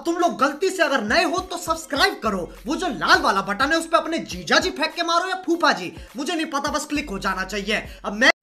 तुम लोग गलती से अगर नए हो तो सब्सक्राइब करो, वो जो लाल वाला बटन है उस पर अपने जीजा जी फेंक के मारो या फूफा जी, मुझे नहीं पता, बस क्लिक हो जाना चाहिए। अब मैं